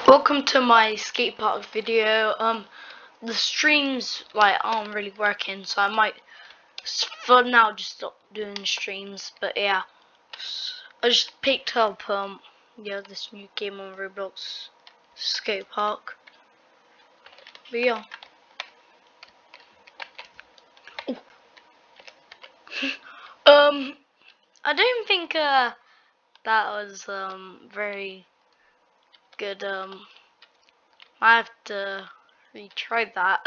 Welcome to my skate park video. The streams aren't really working, so I might for now just stop doing streams. But yeah, I just picked up this new game on Roblox, skate park. But yeah, I don't think that was very good. I have to retry that.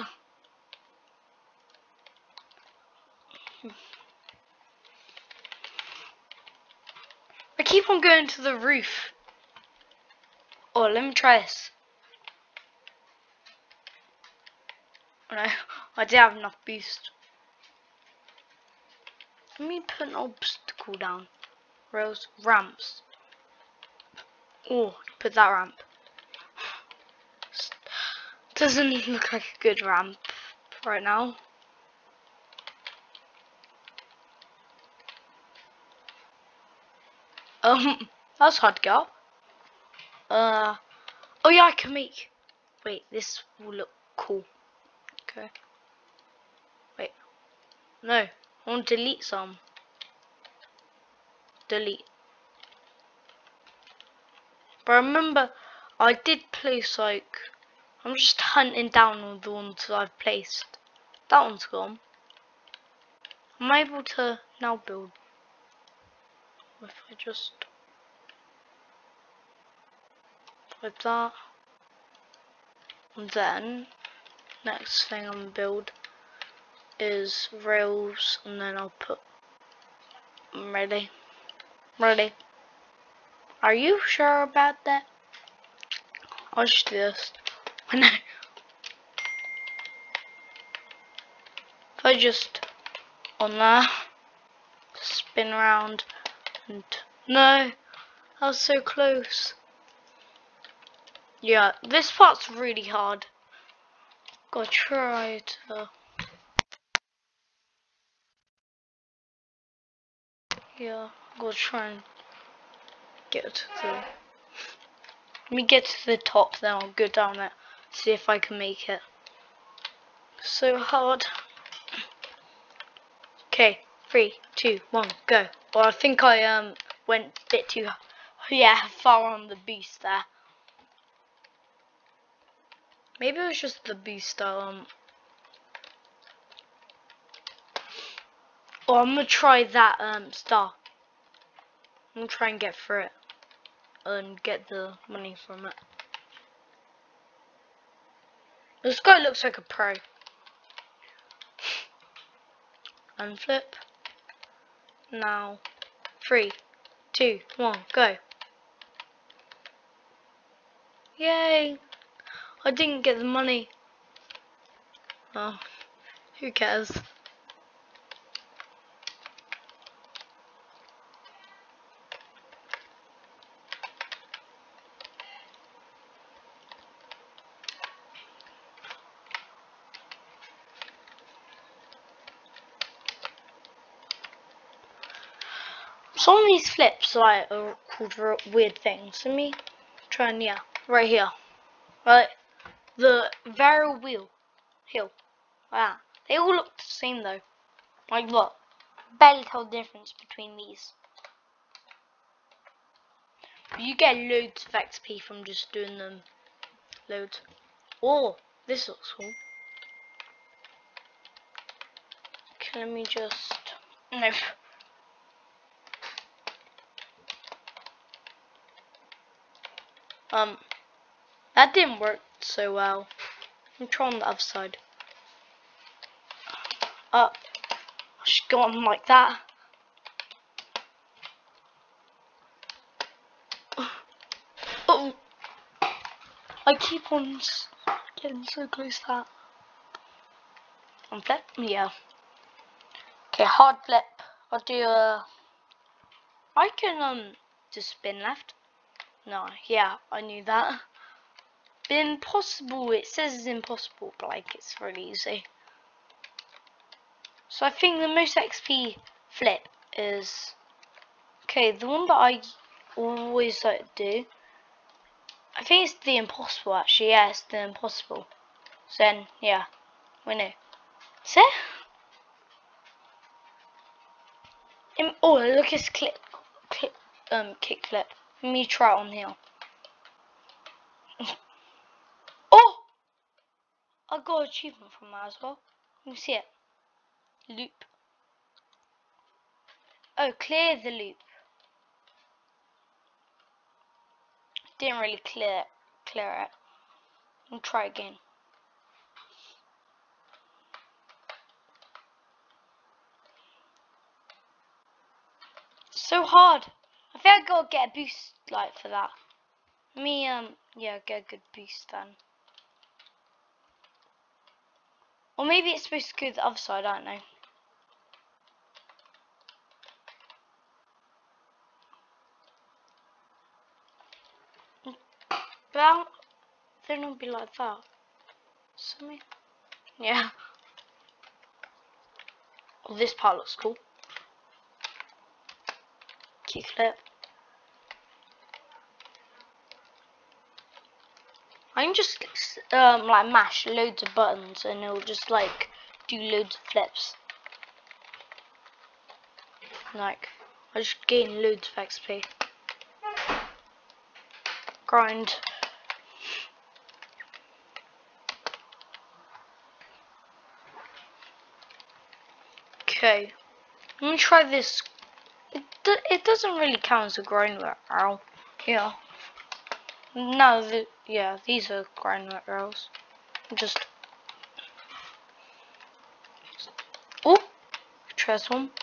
I keep on going to the roof. Oh, let me try this. Oh, no, I did have enough boost. Let me put an obstacle down. Rails, ramps. Oh, put that ramp. Doesn't look like a good ramp right now. That's hard to get up. Oh yeah, I can make. Wait, this will look cool. Okay. Wait. No, I want to delete some. Delete. But remember, I did place I'm just hunting down all the ones that I've placed. That one's gone. I'm able to now build. If I just like that, and then next thing I'm gonna build is rails, and then I'll put. I'm ready. Ready. Are you sure about that? I'll just do this. No. If I just on there, spin around, and no, that was so close. Yeah, this part's really hard. Gotta try to. Yeah, gotta try and get to the. Let me get to the top, then I'll go down it, see if I can make it. So hard. Okay, 3, 2, 1, go. Well, I think I went a bit too far on the boost there. Maybe it was just the boost. Oh, I'm gonna try that star. I'm gonna try and get through it and get the money from it. This guy looks like a pro. And flip. Now, 3, 2, 1, go. Yay! I didn't get the money. Oh, who cares? Some of these flips are called weird things. Let me try and right here. Right, the varial hill. Wow, they all look the same though. Like what? Barely tell the difference between these. You get loads of XP from just doing them. Loads. Oh, this looks cool. Okay, let me just. No. That didn't work so well. I'm trying the other side. Up. I should go on like that. Oh, I keep on getting so close to that. And flip, yeah. Okay, hard flip. I'll do I can just spin left. No, yeah, I knew that. But impossible. It says it's impossible, but like it's really easy. So I think the most XP flip is the one that I always like to do I think it's the impossible actually. Yeah, it's the impossible. So then, yeah, we know. See? Oh, look, it's kick flip. Let me try it on here. Oh, I got an achievement from that as well. Let me see it. Loop. Oh, clear the loop. Didn't really clear it. I'll try again. So hard. I think I gotta get a boost like for that. Let me yeah, get a good boost then. Or maybe it's supposed to go the other side, I don't know. But they don't be like that. Something. Yeah. Oh, this part looks cool. Kick flip. I can just like mash loads of buttons and it'll just like do loads of flips. Like I just gain loads of XP. Grind. Okay, I'm gonna try this. It doesn't really count as a grind arrow. Yeah. No, yeah, these are grind arrows. Just. Oh, try this one.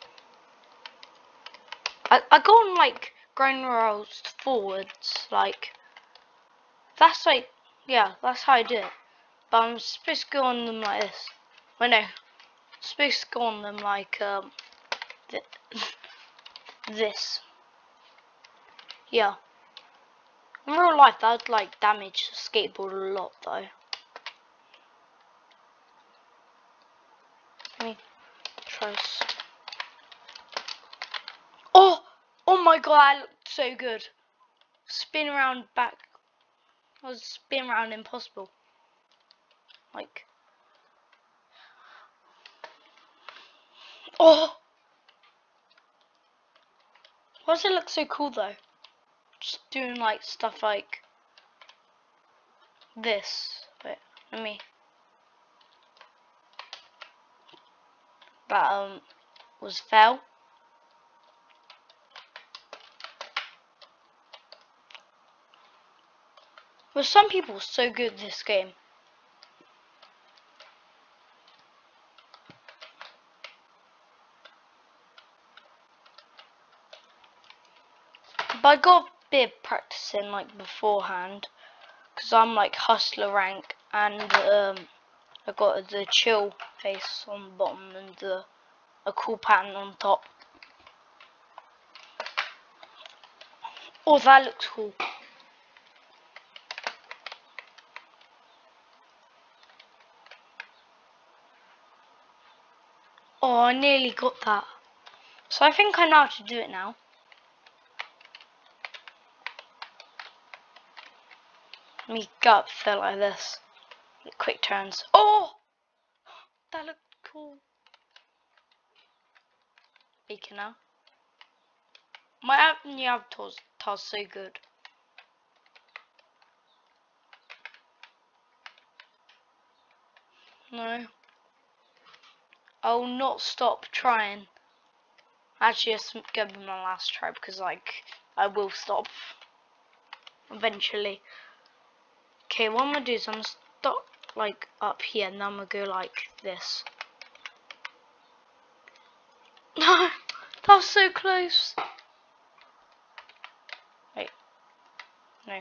I go on like grind arrows forwards, like. That's like, yeah, that's how I do it. But I'm supposed to go on them like this. Well, no, I'm supposed to go on them like th this. Yeah. In real life, that would like damage the skateboard a lot, though. Let me try this. Oh, oh my god, that looked so good. Spin around back. I was spin around impossible. Like. Oh. Why does it look so cool though? Just doing like stuff like this. Wait, let me. That was fell. Well, some people are so good at this game. But I got a bit of practicing like beforehand, because I'm like hustler rank, and I got the chill face on the bottom and a cool pattern on top. Oh, that looks cool. Oh, I nearly got that. So I think I know how to do it now. Let me go up there like this. Quick turns. Oh! That looked cool. Beacon now. My new avatar's so good. No. I'll not stop trying. Actually, it's gonna be my last try because, like, I will stop eventually. Okay, what I'm gonna do is I'm gonna stop, like, up here, and then I'm gonna go like this. No! That was so close! Wait. No.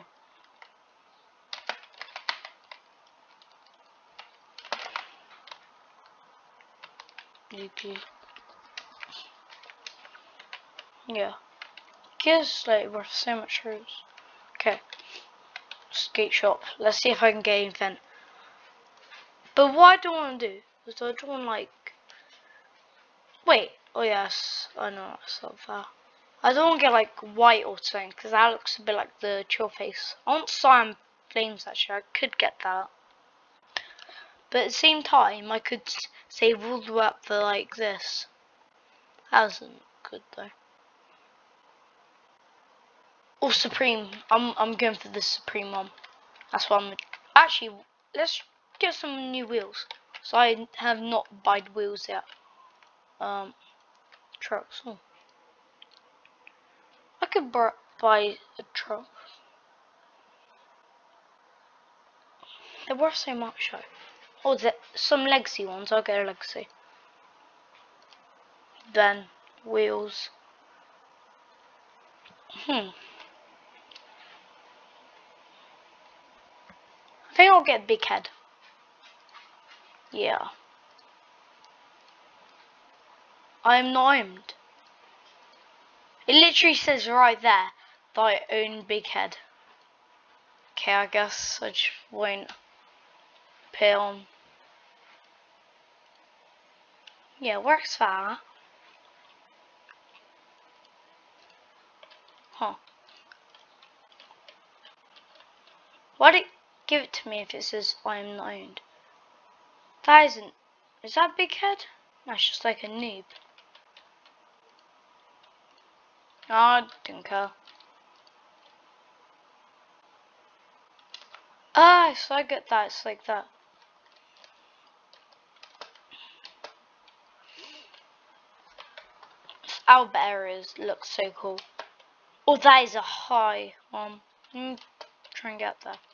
Yeah. Gives like worth so much roots. Okay. Skate shop. Let's see if I can get anything. But what I don't want to do is I don't want like. Wait. Oh yes. I know. It's not that. I don't want to get like white or something because that looks a bit like the chill face. I want cyan flames actually. I could get that, but at the same time I could save all the way up for like this. That isn't good though. Or Supreme. I'm going for the Supreme one. That's what I'm actually. Let's get some new wheels. So I have not bought wheels yet. Trucks. Oh. I could buy a truck. They're worth so much though. Oh, there some legacy ones. I'll get a legacy. Then wheels. I think I'll get big head. Yeah. I'm not owned. It literally says right there that I own big head. Okay, I guess I just won't pay on. Yeah, works that. Huh. Why'd it give it to me if it says I'm not owned? That isn't. Is that big head? That's just like a noob. Oh, I don't care. Ah, so I get that. It's like that. Albert areas look so cool. Oh, that is a high one. Try and get there.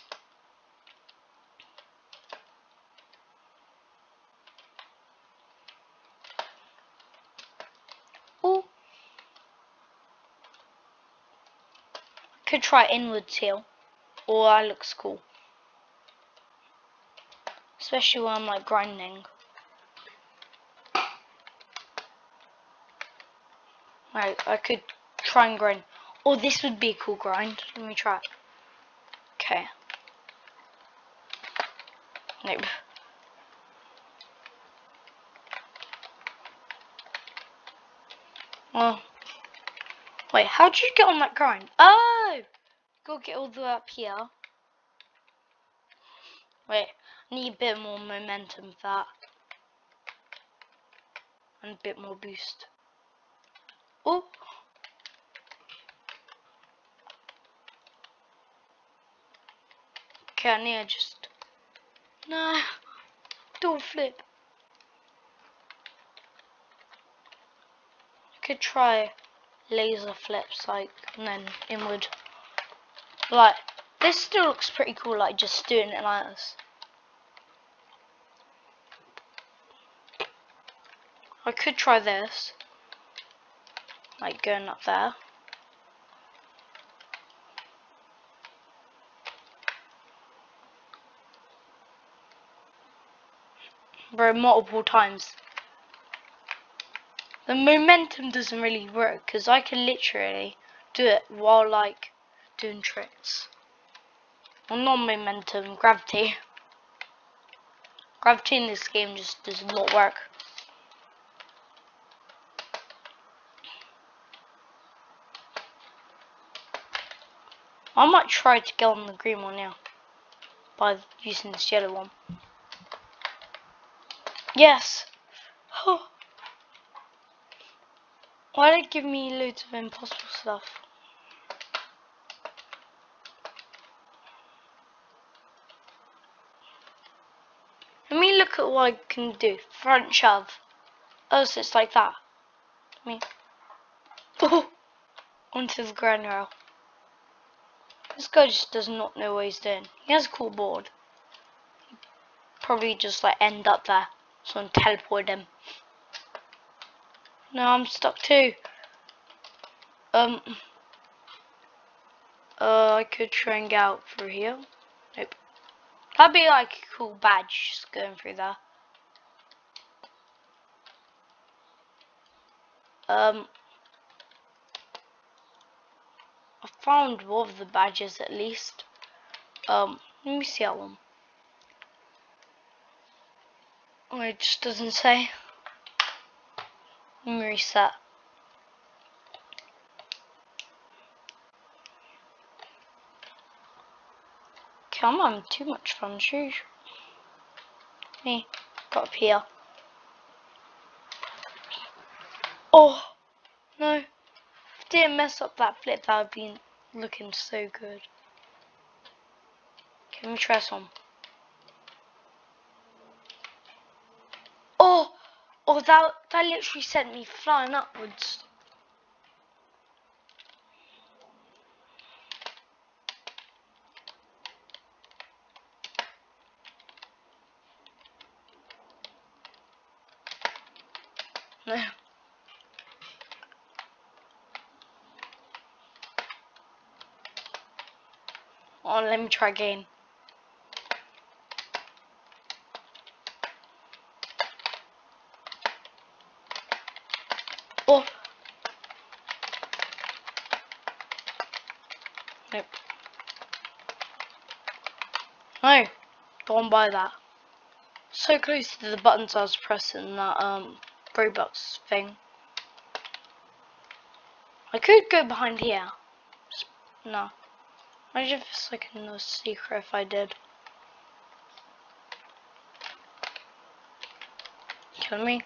Oh, could try inwards heel. Oh, that looks cool. Especially when I'm like grinding. Right, I could try and grind. Oh, this would be a cool grind. Let me try it. Okay. Nope. Well, wait, how did you get on that grind? Oh! Go get all the way up here. Wait, I need a bit more momentum for that. And a bit more boost. Oh! Okay, I need to just... No! Don't flip. I could try laser flips, like, and then inward. Like, this still looks pretty cool, like, just doing it like this. I could try this. Like, going up there. Bro, multiple times. The momentum doesn't really work, because I can literally do it while, like, doing tricks. Well, not momentum, gravity. Gravity in this game just does not work. I might try to get on the green one now by using this yellow one. Yes! Why did it give me loads of impossible stuff? Let me look at what I can do. Front shove. Oh, so it's like that. Onto the ground rail. This guy just does not know what he's doing. He has a cool board. Probably just like end up there. Someone teleport him. No, I'm stuck too. I could try and get out through here. Nope. That'd be like a cool badge just going through there. I found one of the badges at least. Let me see that one. Oh, it just doesn't say. Let me reset. Okay, I'm having too much fun as usual. Me, got up here. Oh, no. If I didn't mess up that flip, that would be looking so good. Okay, let me try some. Oh, that literally sent me flying upwards. No. Oh, let me try again. Oh. Nope. No. Don't buy that. So close to the buttons I was pressing that Roblox thing. I could go behind here. Just, no. Imagine if it's like a no secret if I did. Kill me.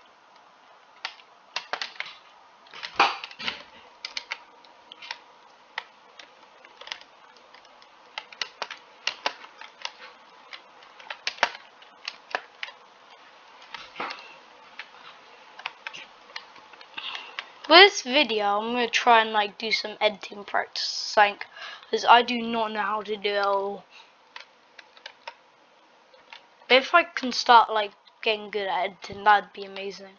For this video, I'm gonna try and like do some editing practice, like, because I do not know how to do it all. But if I can start like getting good at editing, that'd be amazing.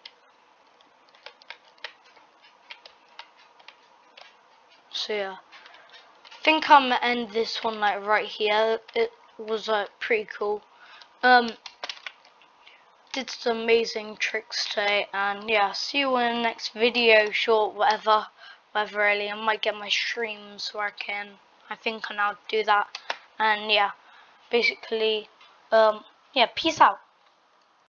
So yeah, I think I'm gonna end this one like right here. It was pretty cool. Did some amazing tricks today, and yeah, see you in the next video, short, whatever really. I might get my streams working. I think I know how to do that, and yeah, basically, yeah, peace out.